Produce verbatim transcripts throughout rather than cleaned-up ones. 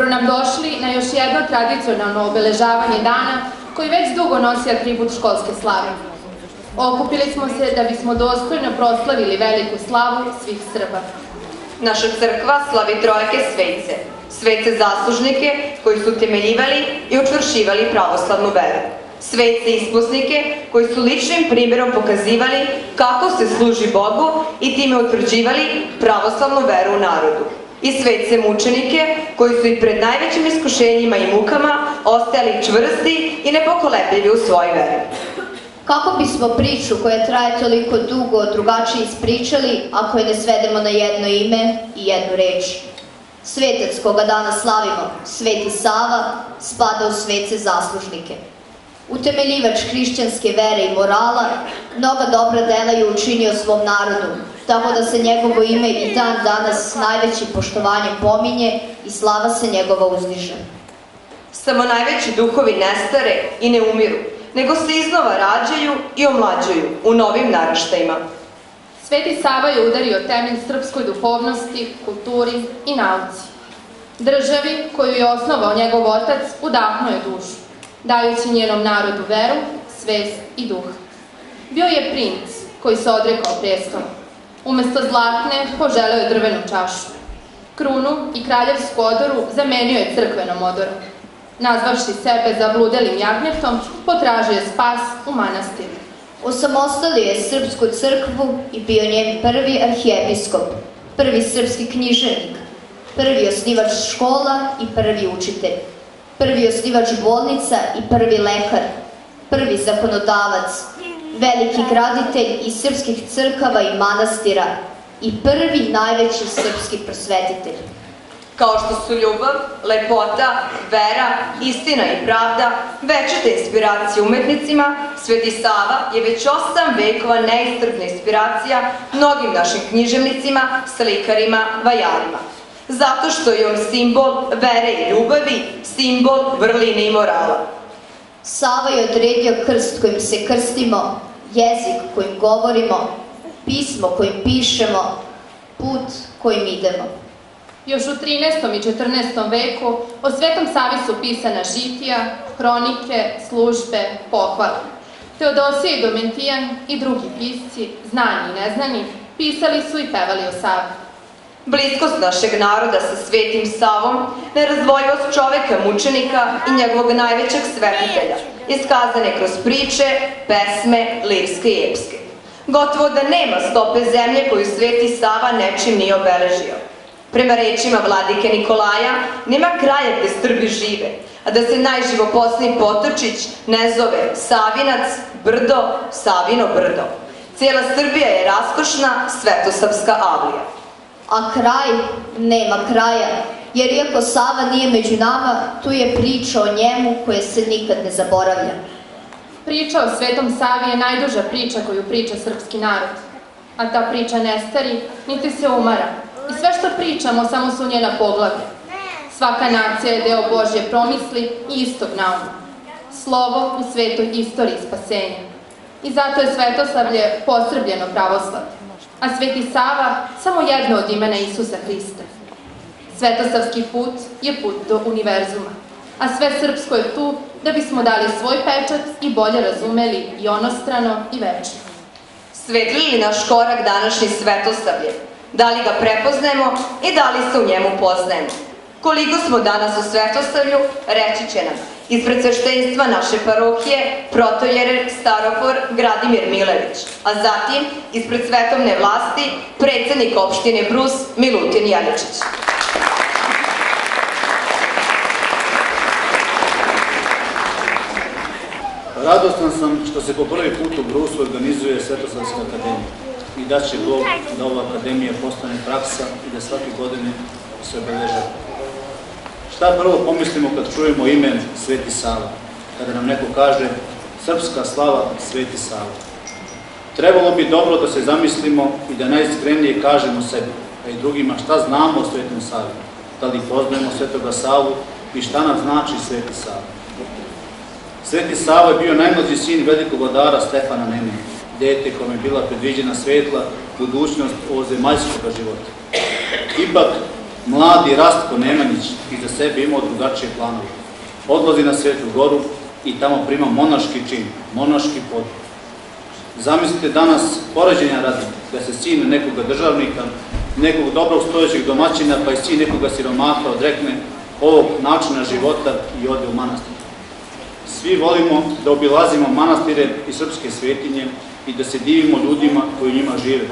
Dobro nam došli na još jedno tradicionalno obeležavanje dana koji već dugo nosi atribut školske slave. Okupili smo se da bismo dostojno proslavili veliku slavu svih Srba. Naša crkva slavi trojake svece, svece zaslužnike koji su temeljivali i učvršivali pravoslavnu veru, svece isposnike koji su ličnim primjerom pokazivali kako se služi Bogu i time utvrđivali pravoslavnu veru u narodu, i svece mučenike koji su i pred najvećim iskušenjima i mukama ostajali čvrsti i nepokolebljivi u svojoj veri. Kako bismo priču koja traje toliko dugo drugačije ispričali ako je ne svedemo na jedno ime i jednu reč? Svetac koga danas slavimo, Sveti Sava, spada u svece zaslužnike. Utemeljivač hrišćanske vere i morala, mnoga dobra dela je učinio svom narodu, tako da se njegovo ime i dan danas s najvećim poštovanjem pominje i slava se njegova uzdiže. Samo najveći duhovi ne stare i ne umiru, nego se iznova rađaju i omlađuju u novim naraštajima. Sveti Sava je udario temelj srpskoj duhovnosti, kulturi i nauci. Državi koju je osnovao njegov otac udahnuo je dušu, dajući njenom narodu veru, svest i duh. Bio je princ koji se odrekao prestola. Umesto zlatne poželeo je drvenu čašu. Krunu i kraljevsku odoru zamenio je crkvenom odorom. Nazvavši sebe zabludelim jagnjetom, potražio je spas u manastiru. Osamostalio je srpsku crkvu i bio njen prvi arhijepiskop, prvi srpski književnik, prvi osnivač škola i prvi učitelj, prvi osnivač bolnica i prvi lekar, prvi zakonodavac, veliki graditelj i srpskih crkava i manastira i prvi najveći srpski prosvetitelj. Kao što su ljubav, lepota, vera, istina i pravda večite inspiracije umetnicima, Sveti Sava je već osam vekova neiscrpna inspiracija mnogim našim književnicima, slikarima, vajarima. Zato što je on simbol vere i ljubavi, simbol vrline i morala. Sava je odredio krst kojim se krstimo, jezik kojim govorimo, pismo kojim pišemo, put kojim idemo. Još u trinaestom i četrnaestom veku o Svetom Savi su pisana žitija, hronike, službe, pohvale. Teodosije i Domentijan i drugi pisci, znani i neznani, pisali su i pevali o Savi. Bliskost našeg naroda sa Svetim Savom, nerazdvojivost čoveka mučenika i njegovog najvećeg svetitelja, iskazane kroz priče, pesme, lirske i epske. Gotovo da nema stope zemlje koju Sveti Sava nečim nije obeležio. Prema rečima vladike Nikolaja, nema kraja gde Srbi žive, a da se najživoposniji potočić ne zove Savinac, brdo, Savino brdo. Cijela Srbija je raskošna svetosavska avlija. A kraj nema kraja, jer iako Sava nije među nama, tu je priča o njemu koja se nikad ne zaboravlja. Priča o Svetom Savi je najduža priča koju priča srpski narod, a ta priča ne stari, niti se umara. I sve što pričamo samo su njena poglavlja. Svaka nacija je deo Božje promisli i istog nauma. Slovo u svetoj istoriji spasenja. I zato je svetoslavlje posrbljeno pravoslavlje, a Sveti Sava samo jedno od imena Isusa Hrista. Svetosavski put je put do univerzuma, a sve srpsko je tu da bismo dali svoj pečat i bolje razumeli i onostrano i večno. Svetli li naš korak današnji svetosavlje? Da li ga prepoznajemo i da li se u njemu poznajemo? Koliko smo danas u svetosavlju, reći će nam ispred sveštenstva naše parohije protojerer Starofor Gradimir Milević, a zatim ispred svetovne vlasti predsednik opštine Brus Milutin Janičić. Radostan sam što se po prvi put u Brusu organizuje Svetosavska akademija i da će Bog da ova akademija postane praksa i da svake godine se obeležava. Šta prvo pomislimo kad čujemo ime Sveti Sava, kada nam neko kaže srpska slava Sveti Sava? Trebalo bi dobro da se zamislimo i da najiskrenije kažemo sebi, a i drugima šta znamo o Svetom Savi, da li poznajemo Svetoga Savu i šta nam znači Sveti Sava. Sveti Sava je bio najmlađi sin velikog vladara Stefana Nemanje, dete kome je bila predviđena svetla budućnost ovozemaljskog života. Ipak, Mladi Rastko Nemanjić iza sebe imao drugačije planove. Odlazi na Svetu Goru i tamo prima monaški čin, monaški podvig. Zamislite danas poređenja radi da se sin nekoga državnika, nekog dobrog stojećeg domaćina, pa i sin nekoga siromaha odrekne ovog načina života i ode u manastir. Svi volimo da obilazimo manastire i srpske svetinje i da se divimo ljudima koji u njima žive.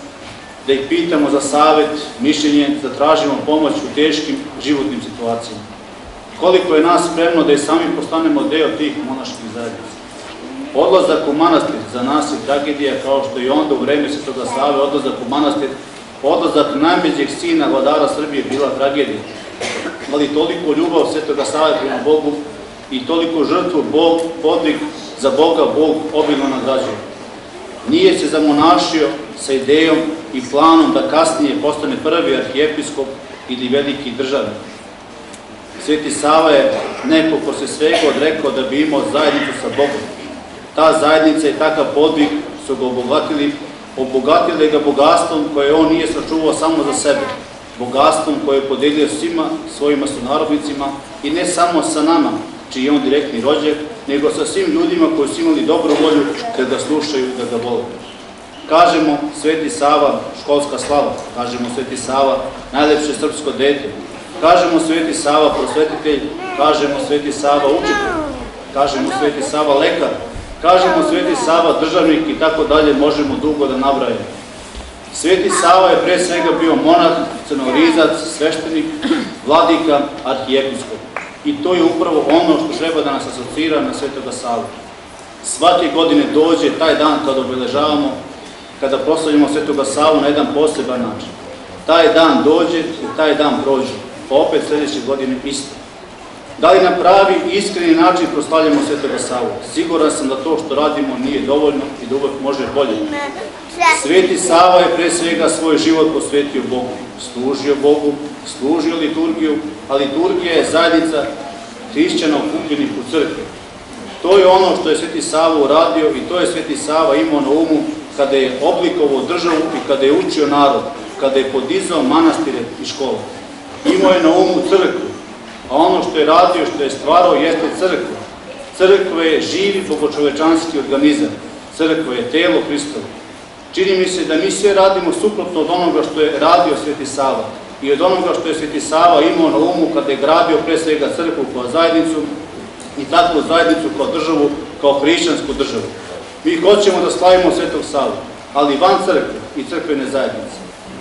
Da ih pitamo za savet, mišljenje, da tražimo pomoć u teškim životnim situacijama. Koliko je nas spremno da i sami postanemo deo tih monaških zajednica. Odlazak u manastir za nas je tragedija, kao što i onda u vreme Svetoga Save odlazak u manastir, odlazak najmlađeg sina vladara Srbije bila tragedija. Ali toliko ljubav Svetoga Save prema Bogu i toliko žrtvu Bog, podvig za Boga Bog obilno nagrađuje. Nije se zamonašio sa idejom i planom da kasnije postane prvi arhijepiskop ili veliki državnik. Sveti Sava je neko ko se svega odrekao da bi imao zajednicu sa Bogom. Ta zajednica i takav podvig su ga obogatili, obogatili ga bogatstvom koje on nije sačuvao samo za sebe, bogatstvom koje je podelio svima svojima sunarodnicima i ne samo sa nama, čiji je on direktni rođak, nego sa svim ljudima koji su imali dobru volju da ga slušaju, da ga vole. Kažemo Sveti Sava školska slava, kažemo Sveti Sava najlepše srpsko dete, kažemo Sveti Sava prosvetitelj, kažemo Sveti Sava učitelj, kažemo Sveti Sava lekar, kažemo Sveti Sava državnik i tako dalje, možemo dugo da nabrajemo. Sveti Sava je pre svega bio monah, crnorizac, sveštenik, vladika, arhijepiskop. I to je upravo ono što treba da nas asocira na Svetoga Savu. Svake godine dođe taj dan kada obeležavamo, kada proslavljamo Svetoga Savu na jedan poseban način. Taj dan dođe i taj dan prođe, pa opet sljedeće godine isto. Da li na pravi, iskreni način proslavljamo Svetoga Savu? Siguran sam da to što radimo nije dovoljno i da uvek može bolje. Sveti Sava je pre svega svoj život posvetio Bogu, služio Bogu, služio liturgiju, a liturgija je zajednica hrišćana okupljenih u crkvi. To je ono što je Sveti Sava uradio i to je Sveti Sava imao na umu kada je oblikovao državu i kada je učio narod, kada je podizao manastire i škole. Imao je na umu crkvu, a ono što je radio, što je stvarao, jeste crkva. Crkva je živi bogočovečanski organizam. Crkva je telo Hristovo. Čini mi se da mi sve radimo suprotno od onoga što je radio Sveti Sava i od onoga što je Sveti Sava imao na umu kada je gradio pre svega crkvu kao zajednicu i takvu zajednicu kao državu, kao hrišćansku državu. Mi hoćemo da slavimo Svetog Savu, ali van crkve i crkvene zajednice.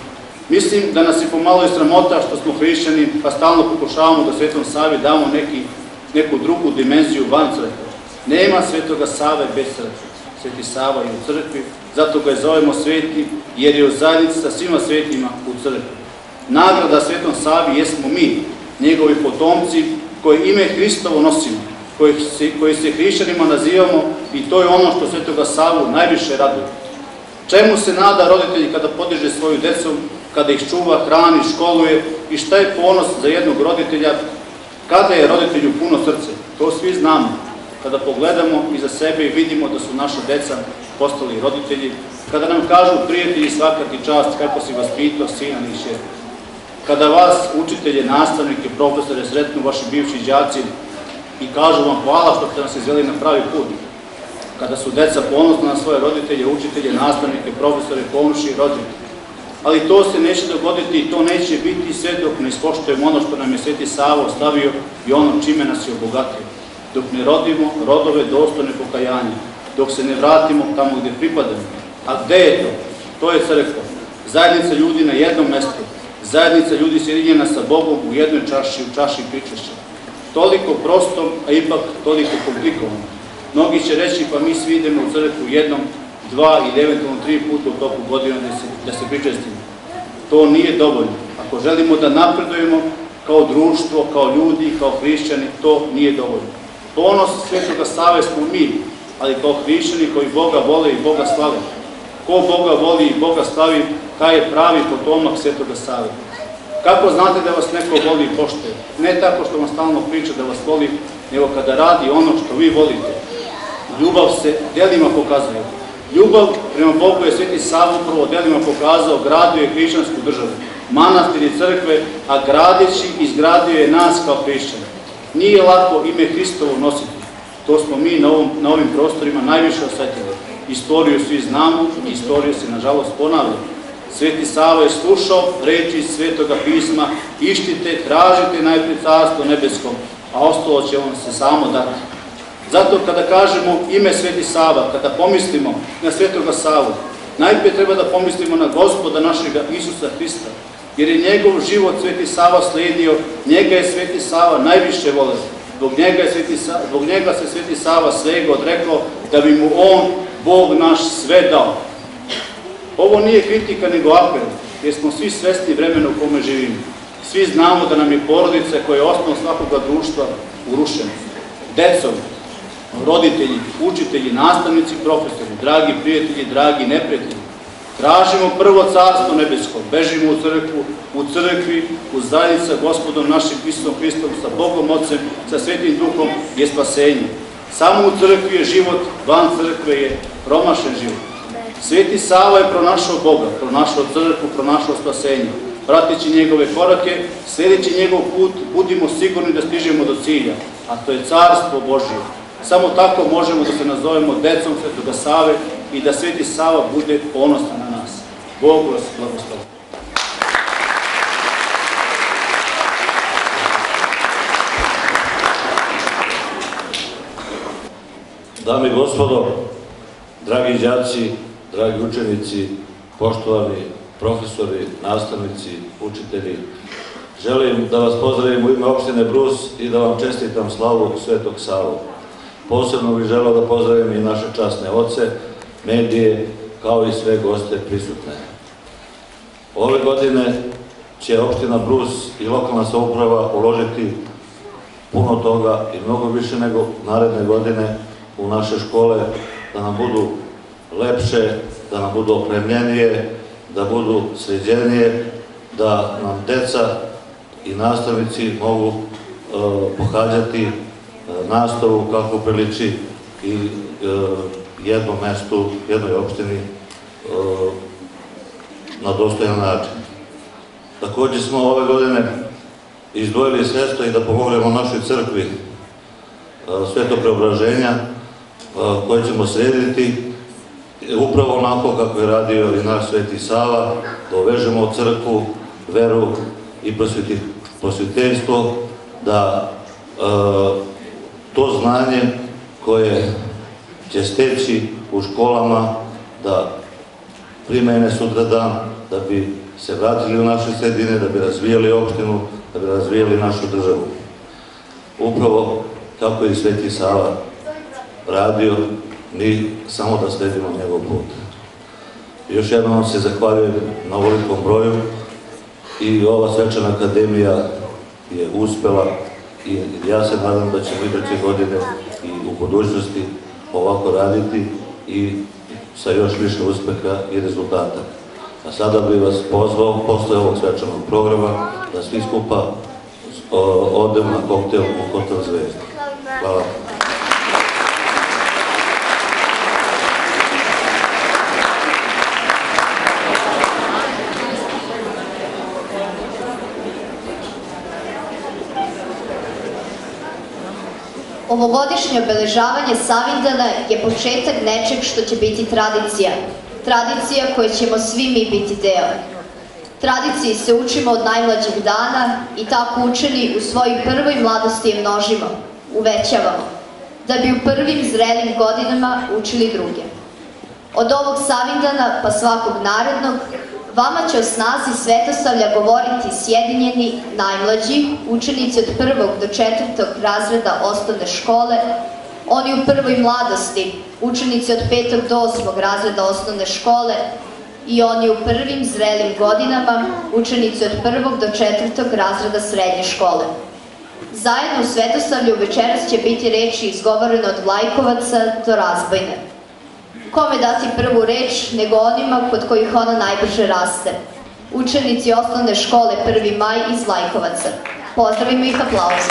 Mislim da nas je pomalo i sramota što smo hrišćani, pa stalno pokušavamo da Svetom Savi damo neki, neku drugu dimenziju van crkve. Nema Svetoga Save bez crkve. Sveti Sava je u crkvi, zato ga je zovemo sveti, jer je u zajednici sa svima svetima u crkvi. Nagrada Svetom Savi jesmo mi, njegovi potomci, koji ime Hristovo nosimo, koji se, koji se hrišćanima nazivamo i to je ono što Svetoga Savu najviše raduje. Čemu se nada roditelji kada podiže svoju decu, kada ih čuva, hrani, školuje i šta je ponos za jednog roditelja, kada je roditelju puno srce? To svi znamo. Kada pogledamo iza sebe i vidimo da su naša deca postali roditelji, kada nam kažu prijatelji svaka ti čast kako si vaspitao sina ni kćerku. Kada vas, učitelje, nastavnike, profesore, sretnu vaši bivši đaci i kažu vam hvala što ste nas izveli na pravi put. Kada su deca ponosna na svoje roditelje, učitelje, nastavnike, profesore, komšije, rođake. Ali to se neće dogoditi i to neće biti sve dok ne ispoštujemo ono što nam je Sveti Sava ostavio i ono čime nas je obogatio. Dok ne rodimo rodove dostojne pokajanja, dok se ne vratimo tamo gde pripadamo. A gde je to? To je crkva. Zajednica ljudi na jednom mestu. Zajednica ljudi sjedinjena sa Bogom u jednoj čaši, u čaši pričešća. Toliko prosto, a ipak toliko komplikovano. Mnogi će reći pa mi svi idemo u crkvu jednom, dva ili eventualno tri puta u toku godina da se, da se pričestimo. To nije dovoljno. Ako želimo da napredujemo kao društvo, kao ljudi, kao hrišćani, to nije dovoljno. Ponos Svetoga Save smo mi, ali kao hrišćani koji Boga vole i Boga slave. Ko Boga voli i Boga slavi, taj je pravi potomak Svetoga Save. Kako znate da vas neko voli i poštuje? Ne tako što vam stalno priča da vas voli, nego kada radi ono što vi volite. Ljubav se delima pokazuje. Ljubav prema Bogu je Sveti Sava upravo delima pokazao, gradio je hrišćansku državu. manastir i crkve, a gradeći izgradio je nas kao hrišćane. Nije lako ime Hristovo nositi. To smo mi na, ovom, na ovim prostorima najviše osetili. Istoriju svi znamo, istoriju se nažalost ponavlja. Sveti Sava je slušao reči iz Svetoga pisma: ištite, tražite najprije carstvo nebeskom, a ostalo će vam se samo dati. Zato kada kažemo ime Sveti Sava, kada pomislimo na Svetoga Savu, najprije treba da pomislimo na Gospoda našega Isusa Hrista, jer je njegov život Sveti Sava slijedio, njega je Sveti Sava najviše voleo. Zbog njega, je Sveti, zbog njega se Sveti Sava svega odrekao da bi mu on, Bog naš, sve dao. Ovo nije kritika nego apel, jer smo svi svesni vremena u kome živimo. Svi znamo da nam je porodica koja je osnov svakoga društva urušena. Decom, roditelji, učitelji, nastavnici, profesori, dragi prijatelji, dragi neprijatelji, tražimo prvo carstvo nebesko, bežimo u crkvu, u crkvi, u zajednici sa Gospodom našim Isusom Hristom, sa Bogom Otcem, sa Svetim Duhom je spasenje. Samo u crkvi je život, van crkve je promašen život. Sveti Sava je pronašao Boga, pronašao crkvu, pronašao spasenje. Prateći njegove korake, sljedeći njegov put, budimo sigurni da stižemo do cilja, a to je carstvo Božje. Samo tako možemo da se nazovemo decom Svetoga Save i da Sveti Sava bude ponosan na nas. Bog vas blagoslovi. Dame i gospodo, dragi đaci, dragi učenici, poštovani profesori, nastavnici, učitelji, želim da vas pozdravim u ime opštine Brus i da vam čestitam slavu Svetog Savu. Posebno bih želeo da pozdravim i naše časne oce, medije, kao i sve goste prisutne. Ove godine će opština Brus i lokalna samouprava uložiti puno toga i mnogo više nego naredne godine u naše škole, da nam budu lepše, da nam budu opremljenije, da budu sređenije, da nam deca i nastavnici mogu uh, pohađati uh, nastavu kako priliči i uh, jednom mestu, jednoj opštini uh, na dostojan način. Također smo ove godine izdvojili sredstva i da pomognemo našoj crkvi uh, Svetog Preobraženja, uh, koje ćemo srediti upravo onako kako je radio i naš Sveti Sava, da uvežemo crkvu, veru i prosvjeteljstvo, da e, to znanje koje će steći u školama, da primene sutra dan, da bi se vratili u naše sredine, da bi razvijali opštinu, da bi razvijali našu državu. Upravo kako je Sveti Sava radio, mi samo da sledimo njegov put. Još jednom vam se zahvaljujem na ovolikom broju i ova svečana akademija je uspela i ja se nadam da ćemo iduće godine i u budućnosti ovako raditi i sa još više uspeha i rezultata. A sada bih vas pozvao posle ovog svečanog programa da svi skupa odemo na koktel u Hotel Zvezda. Hvala. Ovogodišnje obeležavanje Savindana je početak nečeg što će biti tradicija. Tradicija koje ćemo svi mi biti deo. Tradiciji se učimo od najmlađih dana i tako učeni u svojoj prvoj mladosti je množimo, uvećavamo, da bi u prvim zrelim godinama učili druge. Od ovog Savindana pa svakog narednog, vama će o snazi Svetosavlja govoriti sjedinjeni najmlađi, učenici od prvog do četvrtog razreda osnovne škole, oni u prvoj mladosti, učenici od petog do osmog razreda osnovne škole i oni u prvim zrelim godinama, učenici od prvog do četvrtog razreda srednje škole. Zajedno u Svetosavlju večeras će biti reči izgovorene od Vlajkovaca do Razbojne. Kome dati prvu reč nego onima kod kojih ona najbrže raste. Učenici osnovne škole prvi maj iz Vlajkovaca. Pozdravimo ih aplauzom.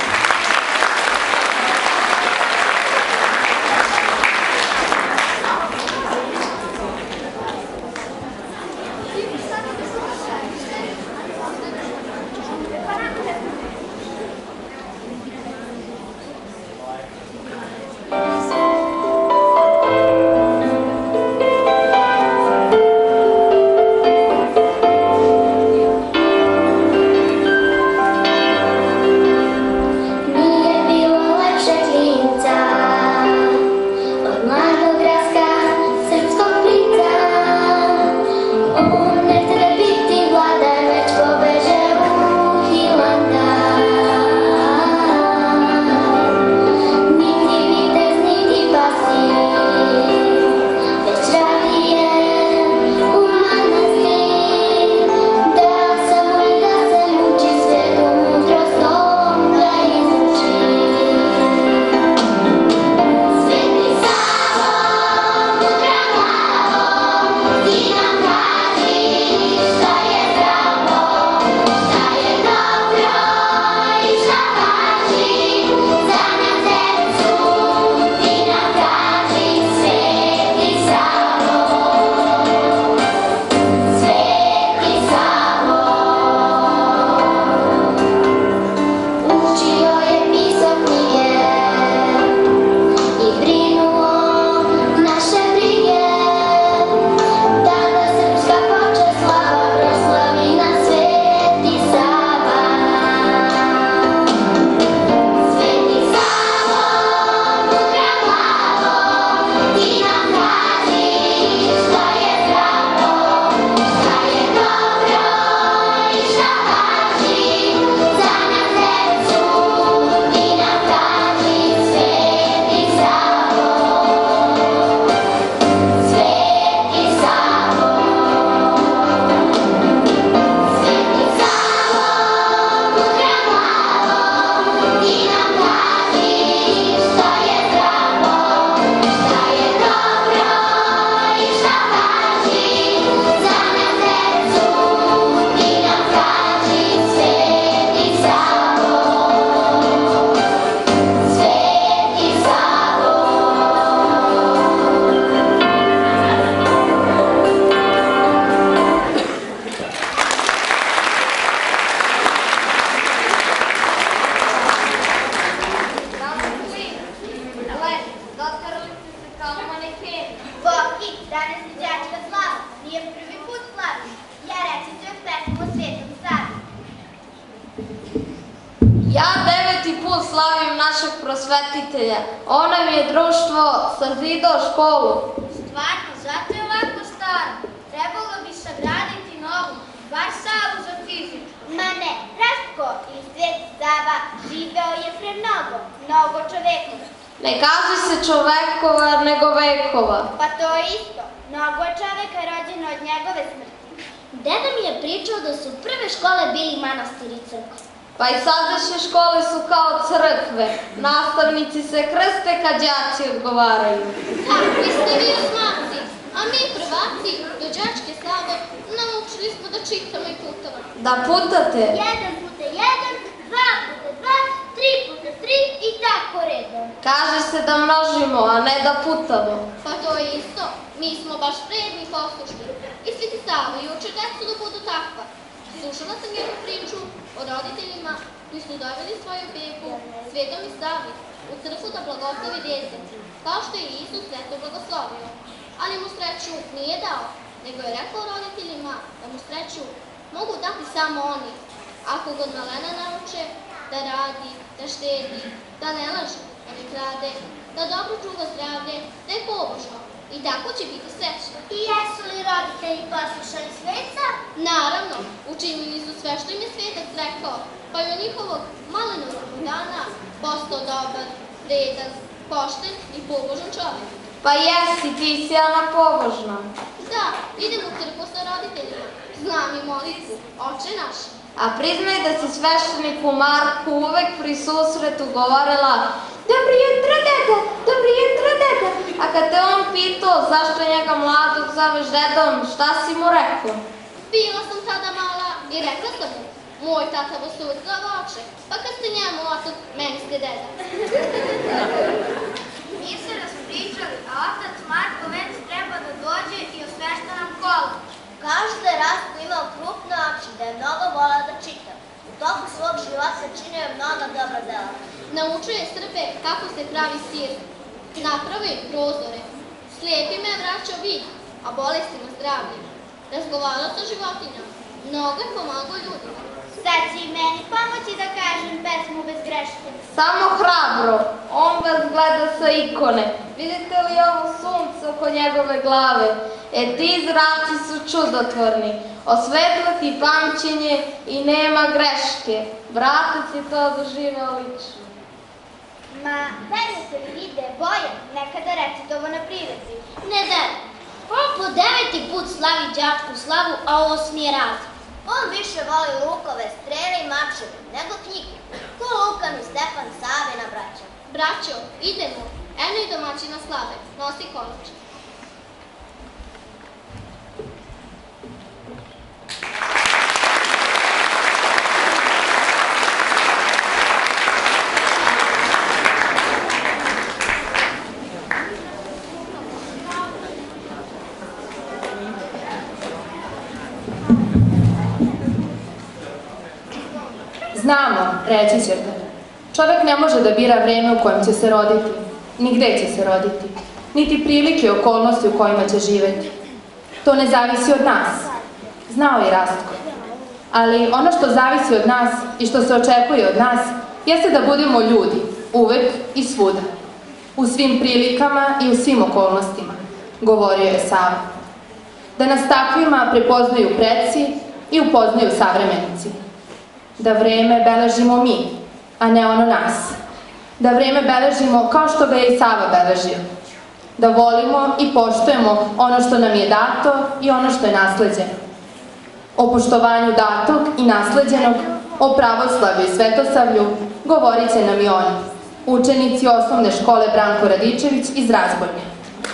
slavim našeg prosvetitelja. On nam je društvo sazidao školu. Stvarno, zato je ovako staro. Trebalo bi sagraditi novu, bar salu za fiziku. Ma ne, Rastko iz Sveti Sava živeo je pre mnogo, mnogo čovekova. Ne kaže se čovekova, nego vekova. Pa to je isto. Mnogo je čoveka rođeno od njegove smrti. Deda mi je pričao da su prve škole bili manastir i crkva. Pa i sadašnje škole su kao crkve. Nastavnici se krste kad đaci odgovaraju. Vi ste vi osmaci, a mi prvaci do đačke slave naučili smo da čitamo i putamo. Da putate? Jedan puta jedan, dva puta dva, tri puta tri i tako redom. Kaže se da množimo, a ne da putamo. Pa to je isto. Mi smo baš predni i poslušni. I Sveti Sava i uče decu da budu takva. Slušala sam jednu priču o roditeljima koji su doveli svoju bebu Svetom i Savi u crkvu da blagoslovi dete, kao što je Isus sveto blagoslovio. Ali mu sreću nije dao, nego je rekao roditeljima da mu sreću mogu dati samo oni, ako ga od malena nauče da radi, da štedi, da ne laže, da ne krade, da dobro čuva zdravlje, da je pobožno. I tako će biti srećni. I jesu li roditelji poslušali sveca? Naravno, učinili su sve što im je svetac rekao, pa je od njihovog malenog dana postao dobar, vredan, pošten i pobožan čovjek. Pa jesi, ti si Ana pobožna. Da, idem u crkvu sa roditeljima, znam i molitvu, Oče naš. A priznaj da si svešteniku Marku uvek pri susretu govorila Dobri jutro, deda, dobri jutro, deda. A kad te on pitao zašto njega mladog zoveš dedom, šta si mu rekao? Bila sam tada mala i rekla sam mu, moj tata vas uvek zove oče, pa kad ste njemu otac, meni ste deda. Mi se raspričali, a otac Marko već treba da dođe i osvešta nam kola. Kažu da je Rastko imao krupne oči, da je mnogo volao da čita. U toku svog života činio je mnoga dobra dela. Naučio je Srbe kako se pravi sir. Napravio je prozore. Slijepima je vraćao vid, a bolestima zdravlje. Razgovarao sa životinjama. Mnogo je pomagao ljudima. Sad će i meni pomoći da kažem pesmu bez greške. Samo hrabro, on vas gleda sa ikone. Vidite li ovo sunce oko njegove glave? E ti zraci su čudotvorni. Osvetla ti pamćenje i nema greške. Vratac je to doživeo lično. Ma, verujete li vi da je Bojan nekada recitovo na priredbi? Ne da, on po deveti put slavi đačku slavu, a osmi je razred. On više voli lukove, strele i mačeve, nego knjige. Ko Lukan i Stefan Savina braća. Braćo, idemo. Eno i domaćina slave. Nosi kolač. Znamo, reći ćete. Čovek ne može da bira vreme u kojem će se roditi, ni gde će se roditi, niti prilike i okolnosti u kojima će živeti. To ne zavisi od nas. Znao je Rastko. Ali ono što zavisi od nas i što se očekuje od nas jeste da budemo ljudi, uvek i svuda. U svim prilikama i u svim okolnostima, govorio je Sava. Da nas takvima prepoznaju preci i upoznaju savremenici. Da vreme beležimo mi, a ne ono nas. Da vreme beležimo kao što ga je i Sava beležio. Da volimo i poštujemo ono što nam je dato i ono što je nasleđeno. O poštovanju datog i nasleđenog, o pravoslavlju i svetosavlju, govorit će nam i oni, učenici osnovne škole Branko Radičević iz Razbornje.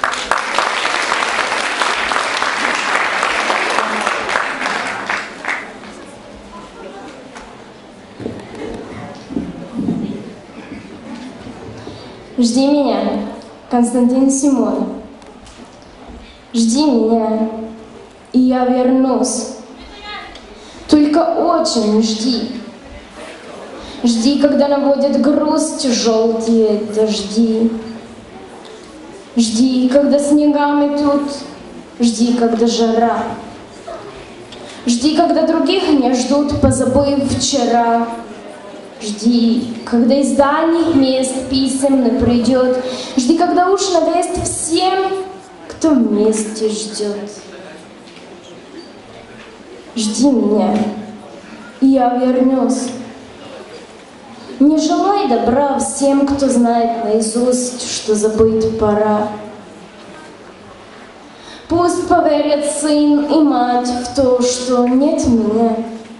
Жди меня, Константин Симонов. Жди меня, и я вернусь. Только очень жди. Жди, когда наводят грусть желтые дожди. Жди, когда снега метут. Жди, когда жара. Жди, когда других не ждут, позабыв вчера. Жди, когда из дальних мест писем придет. Жди, когда уж навест всем, кто вместе ждет. Жди меня, и я вернусь. Не желай добра всем, кто знает наизусть, что забыть пора. Пусть поверят сын и мать в то, что нет меня.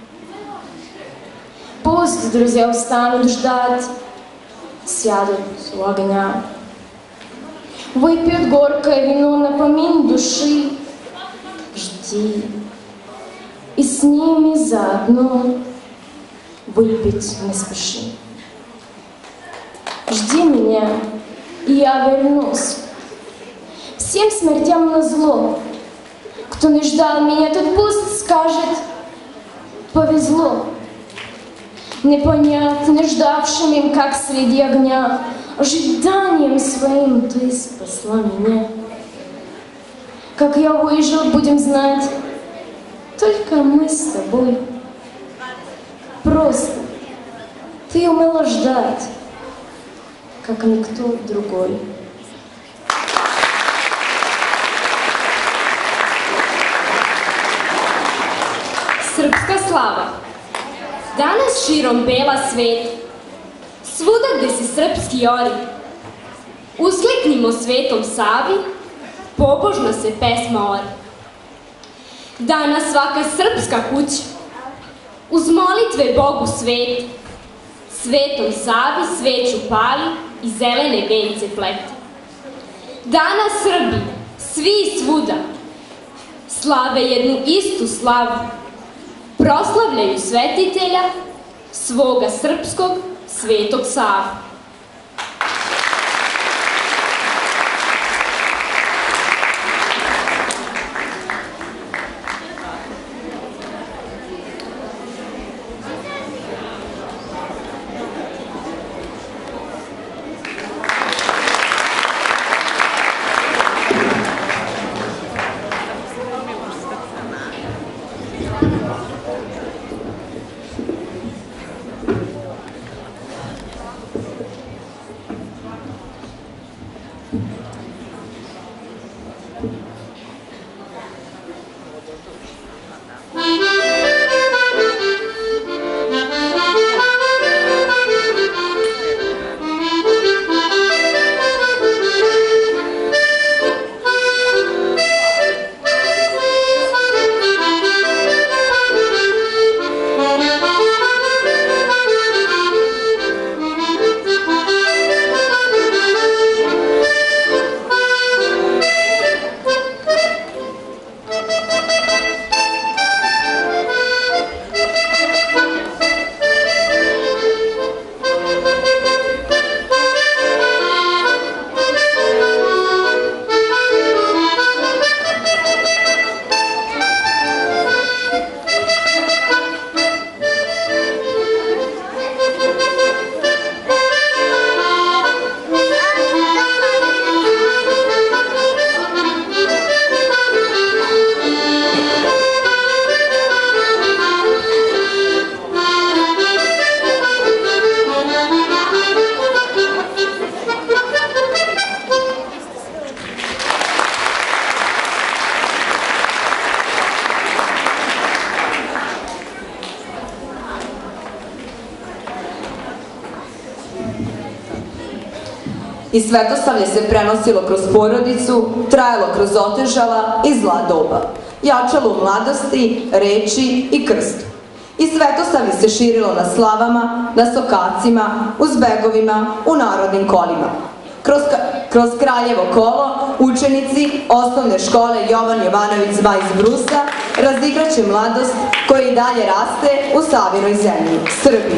Пусть друзья устанут ждать, сядут у огня. Выпьют горькое вино на помин души. Жди, и с ними заодно выпить не спеши. Жди меня, и я вернусь. Всем смертям назло. Кто не ждал меня, тот пусть скажет: повезло. Не понять, не ждавшим им, как среди огня, ожиданием своим ты спасла меня. Как я выжил, будем знать только мы с тобой. Просто ты умела ждать, как никто другой. Srpska slava. Danas širom bela svet, svuda gde se srpski ori, uskliknimo Svetom Savi, pobožno se pesma ori. Danas svaka srpska kuća, uz molitve Bogu svet, Svetom Savi sveću pali i zelene vence plete. Danas Srbi, svi i svuda, slave jednu istu slavu, proslavljaju svetitelja, svoga srpskog Svetog Savu. I svetoslavlje se prenosilo kroz porodicu, trajalo kroz otežala i zla doba, jačalo u mladosti, reči i krstu. I svetoslavlje se širilo na slavama, na sokacima, u zbegovima, u narodnim kolima. Kroz, kroz Kraljevo kolo učenici osnovne škole Jovan Jovanović Zmaj iz Brusa razigraće mladost koja i dalje raste u Savinoj zemlji, Srbiji.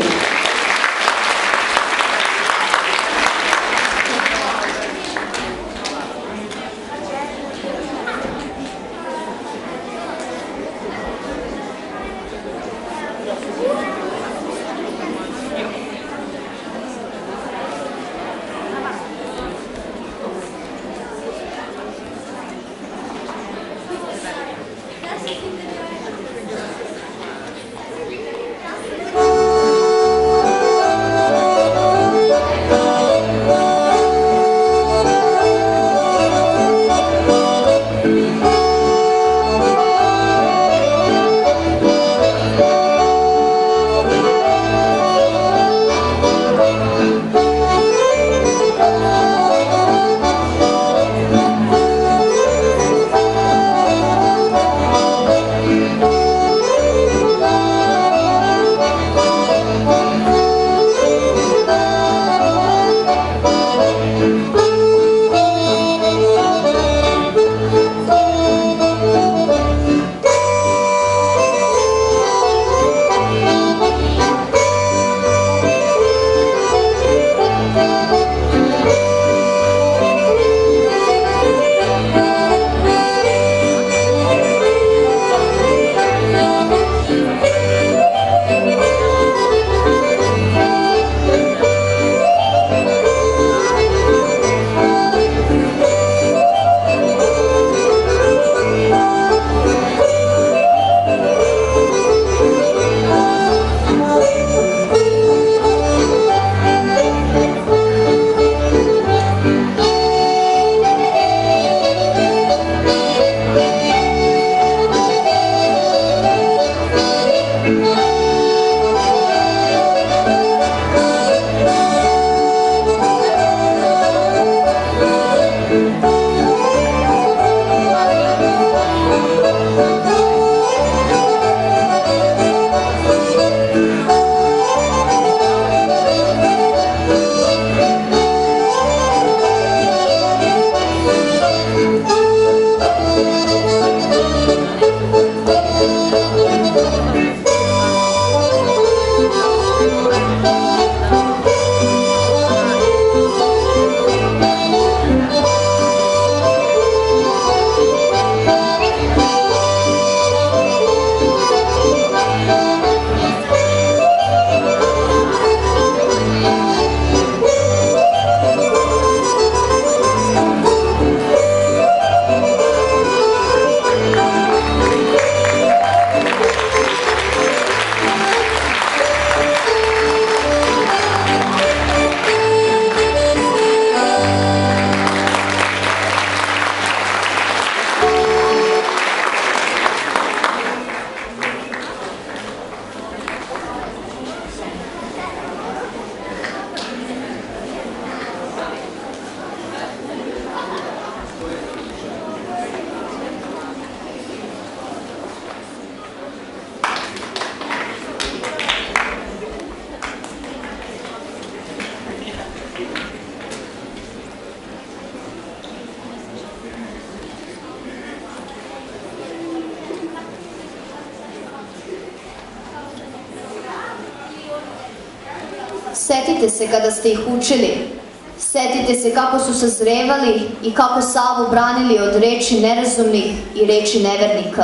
Setite se kada ste ih učili, setite se kako su sazrevali i kako Savu branili od reči nerazumnih i reči nevernika.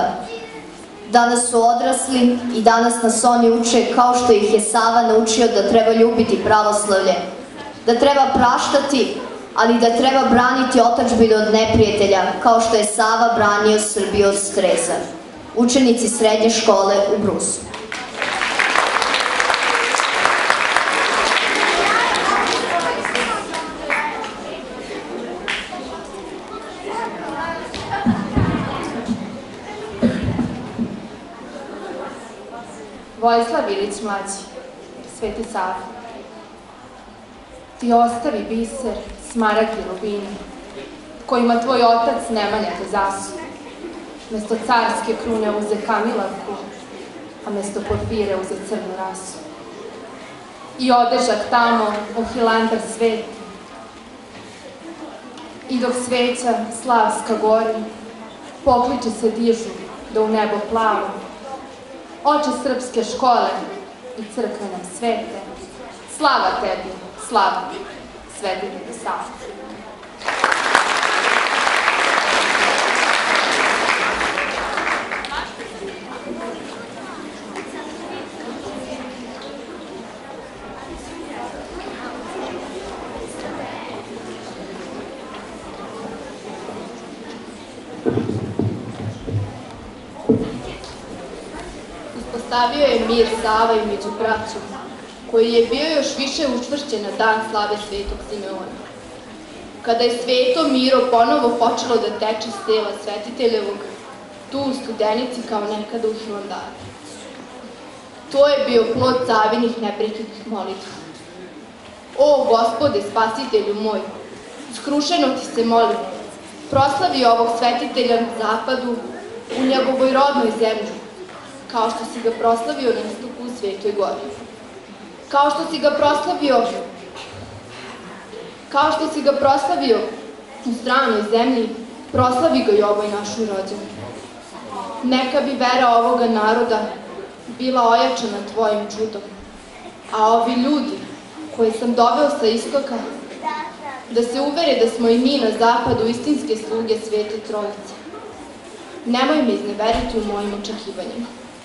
Danas su odrasli i danas nas oni uče kao što ih je Sava naučio da treba ljubiti pravoslavlje, da treba praštati, ali da treba braniti otadžbinu od neprijatelja, kao što je Sava branio Srbiju od streza. Učenici srednje škole u Brusu. Vojislav Ilić mlađi, Sveti Sava. Ti ostavi biser, smaragd i rubine, kojima tvoj otac Nemanja te zasu. Mesto carske krune uze kamilavku, a mesto porfire uze crnu rasu. I odežak tamo u Hilandar sveti. I dok sveća slavska gori, pokliče se dižu da u nebo plavu. Oče srpske škole i crkve nam svete, slava tebi, slava, Sveti Sava. Stavio je mir Sava i među braćom, koji je bio još više učvršćen na dan slave Svetog Simeona. Kada je Sveto Miro ponovo počelo da teče s tela Svetiteljevog, tu u Studenici kao nekada u Hilandaru. To je bio plod Savinih neprekidnih molitva. O, Gospode, Spasitelju moj, skrušeno ti se molim, proslavi ovog Svetitelja na zapadu, u njegovoj rodnoj zemlji, kao što si ga proslavio na istoku u Svetoj Gori. Kao što si ga proslavio, kao što si ga proslavio u stranoj zemlji, proslavi ga i ovoj našoj rođeni. Neka bi vera ovoga naroda bila ojačana tvojim čudom, a ovi ljudi koje sam doveo sa istoka, da se uvere da smo i mi na zapadu istinske sluge Svete Trojice. Nemoj me izneveriti u mojim očekivanjima.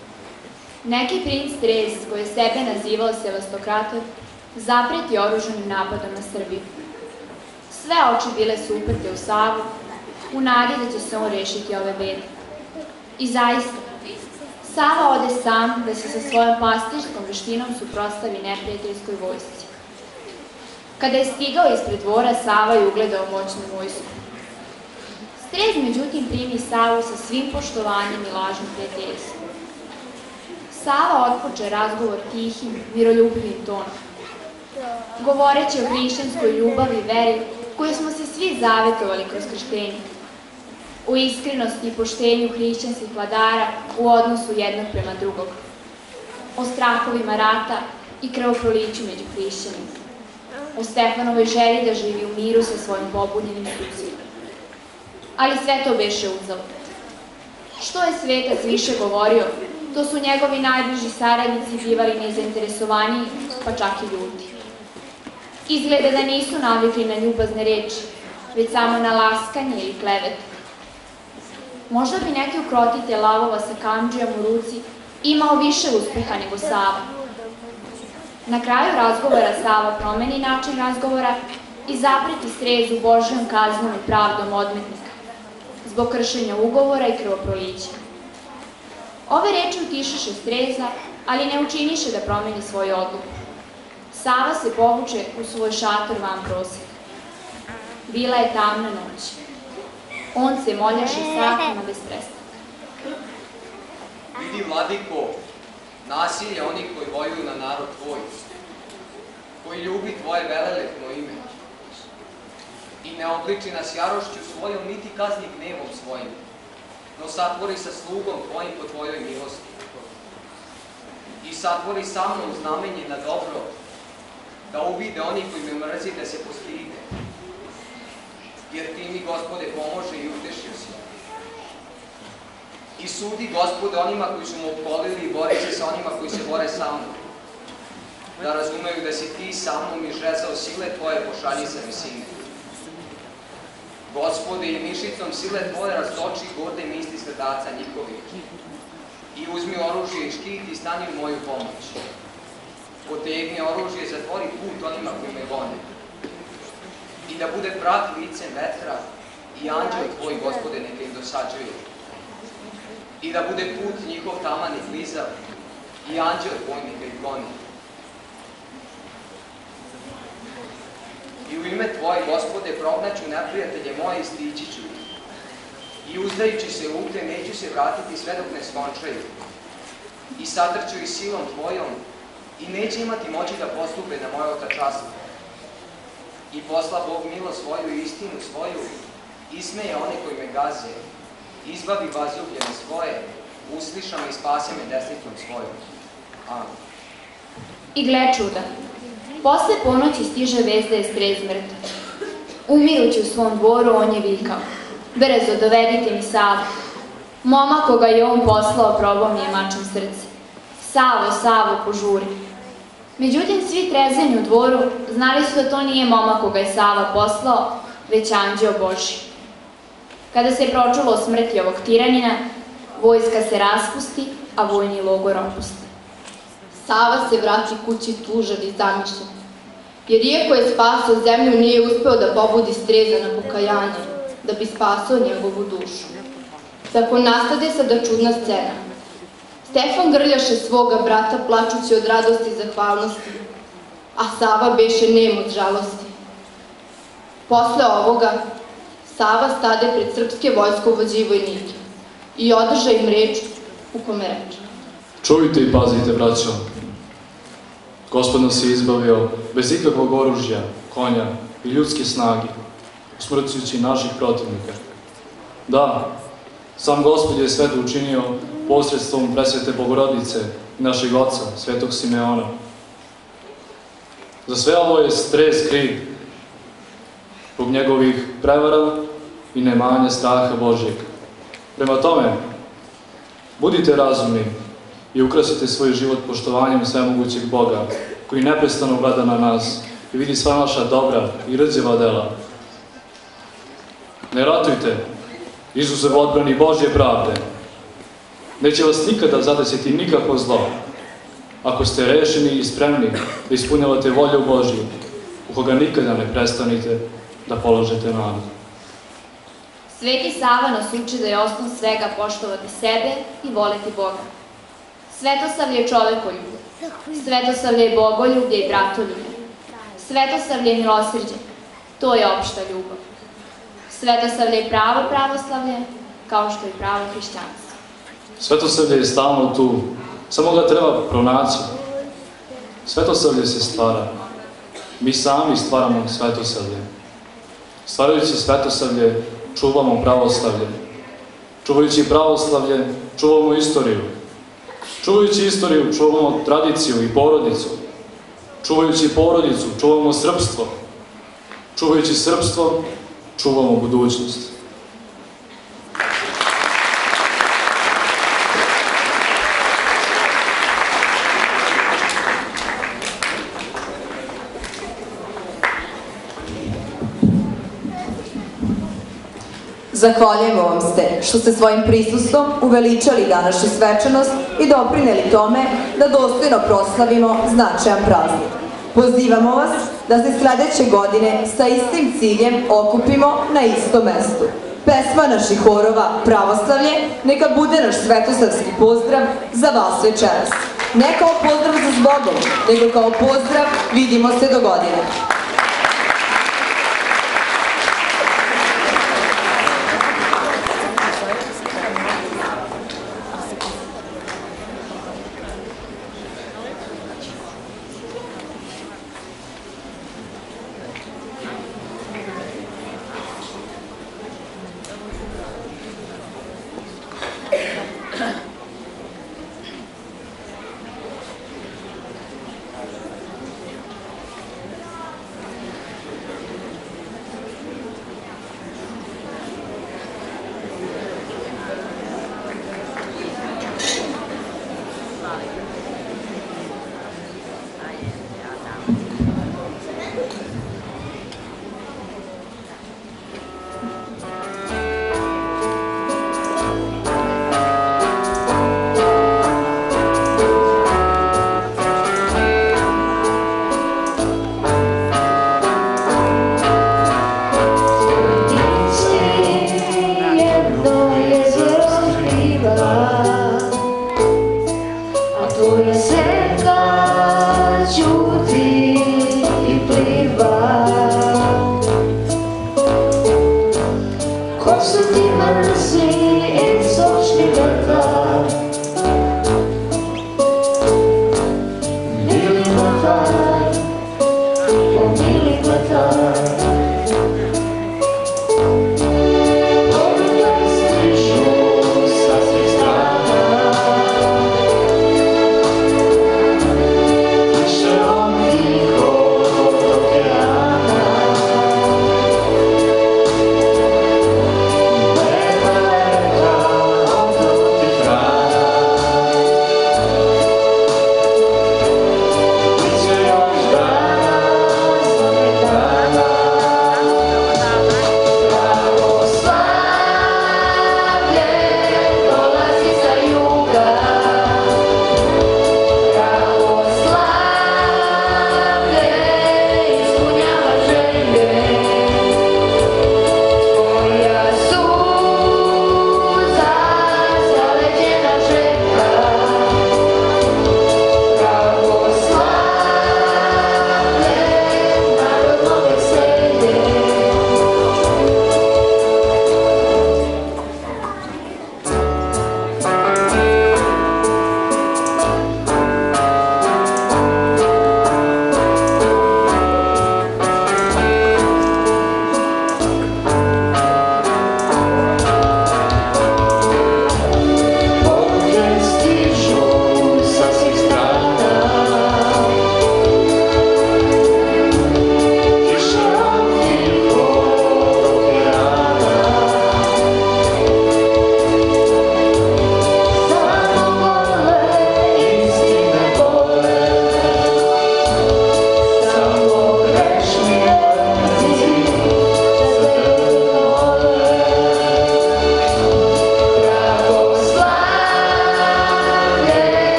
Neki princ Trez, koji je sebe nazivao Sevastokrator, zapreti oružanim napadom na Srbiju. Sve oči bile su uprte u Savu, u nadi da će se on rešiti ove bede. I zaista, Sava ode sam da se sa svojom pastirskom veštinom suprotstavi neprijateljskoj vojsci. Kada je stigao ispred dvora, Sava je ugledao moćnu vojsku. Strez, međutim, primi Savu sa svim poštovanjem i lažnim prijateljstvom. Sava otpoče razgovor tihim, miroljubivim tonom, govoreći o hrišćanskoj ljubavi i veri koju smo se svi zavetovali kroz krštenje, o iskrenosti i poštenju hrišćanskih vladara u odnosu jednog prema drugog, o strahovima rata i krvoproliću među hrišćanima, o Stefanovoj želji da živi u miru sa svojim pobunjenim susjedima. Ali sve to beše uzalud. Što je svetac više govorio, to su njegovi najbliži saradnici bivali nezainteresovaniji, pa čak i ljuti. Izgleda da nisu navikli na ljubazne reči, već samo na laskanje ili klevet. Možda bi neki ukrotitelj lavova sa kamdžijom u ruci imao više uspeha nego Sava. Na kraju razgovora Sava promeni način razgovora i zapreti Strezu Božjom kaznom i pravdom odmetnika, zbog kršenja ugovora i krvoprolića. Ove reči utišeše Streza, ali ne učiniše da promeni svoju odluku. Sava se povuče u svoj šator van proseka. Bila je tamna noć. On se moljaše satima bez prestanka. Vidi, vladiko, nasilje onih koji vojuju na narod tvoj, koji ljubi tvoje velelepno ime i ne obliči nas jarošću svojom, niti kazni gnevom svojim, no satvori sa slugom tvojim po tvojoj milosti. I satvori sa mnom znamenje na dobro, da uvide oni koji me mrzi da se postide. Jer ti mi, Gospode, pomože i utešio si. I sudi, Gospode, onima koji su mu opkolili i bori se sa onima koji se bore sa mnom. Da razumeju da si ti sa mnom i žezao sile tvoje pošalji sa visine. Gospode, i mišicom sile tvoje raztoči gorde misli srdaca njihovih. I uzmi oružje i štit i stani u moju pomoć. Potegni oružje i zatvori put onima koji me gone. I da bude prah licem vetra i anđel tvoj, Gospode, neka im dosađuje. I da bude put njihov taman i klizav i anđel tvoj neka ih goni. I u ime tvoje, Gospode, prognaću neprijatelje moje i stići ću ih. I uzdajući se uglje, neću se vratiti sve dok ne skončaju. I satrću ih silom tvojom i neće imati moći da postupe na moje otačastvo. I posla Bog milost svoju i istinu svoju, ismeje one koji me gaze, izbavi vazljubljene svoje, usliša me i spasi me desnicom svojom. Amen. I gle čuda, posle ponoći stiže vest da je Strez mrtav. Umirući u svom dvoru, on je vikao: brzo, dovedite mi Savu. Momak koga je on poslao probao mi je mačem srce. Savo, Savo, požuri. Međutim, svi trezeni u dvoru znali su da to nije momak koga je Sava poslao, već anđeo Božji. Kada se pročulo o smrti ovog tiranina, vojska se raspusti, a vojni logor opusti. Sava se vrati kući tužan i zamišljen, jer iako je spasao zemlju, nije uspeo da pobudi Streza na pokajanje, da bi spasao njegovu dušu. Tako nastade sada čudna scena. Stefan grljaše svoga brata plačući od radosti i zahvalnosti, a Sava beše nem od žalosti. Posle ovoga, Sava stade pred srpske vojskovođe i vojnike i održa im reč u kome reče: čujte i pazite, braćo. Gospod nas je izbavio bez ikakvog oružja, konja i ljudske snage, usmrćujući naših protivnika. Da, sam Gospod je sve to učinio posredstvom presvete Bogorodice i našeg oca, svetog Simeona. Za sve ovo je Strez kriv, zbog njegovih prevara i nemanja straha Božjeg. Prema tome, budite razumni i ukrasite svoj život poštovanjem svemogućeg Boga koji neprestano gleda na nas i vidi sva naša dobra i rđeva dela. Ne ratujte, Izuzev odbrani Božje pravde. Neće vas nikada zadesiti nikakvo zlo, ako ste rešeni i spremni da ispunjavate volju Božju, u koga nikada ne prestanite da položete nadu. Sveti Sava nas uči da je osnov svega poštovati sebe i voliti Boga. Svetosavlje je čovekoljublje, svetosavlje je bogoljublje i bratoljublje, svetosavlje je milosrđe, to je opšta ljubav. Svetosavlje je pravo pravoslavlje, kao što je pravo hrišćanstvo. Svetosavlje je stalno tu, samo ga treba pronaći. Svetosavlje se stvara. Mi sami stvaramo svetosavlje. Stvarajući svetosavlje, čuvamo pravoslavlje. Čuvajući pravoslavlje, čuvamo istoriju. Čuvajući istoriju, čuvamo tradiciju i porodicu. Čuvajući porodicu, čuvamo srpstvo. Čuvajući srpstvo, čuvamo budućnost. Zahvaljujemo vam se što ste svojim prisustvom uveličali današnju svečanost i doprineli tome da dostojno proslavimo značajan praznik. Pozivamo vas da se sledeće godine sa istim ciljem okupimo na istom mestu. Pesma naših horova Pravoslavlje neka bude naš svetosavski pozdrav za vas večeras. Ne kao pozdrav za zbogom, nego kao pozdrav vidimo se do godine.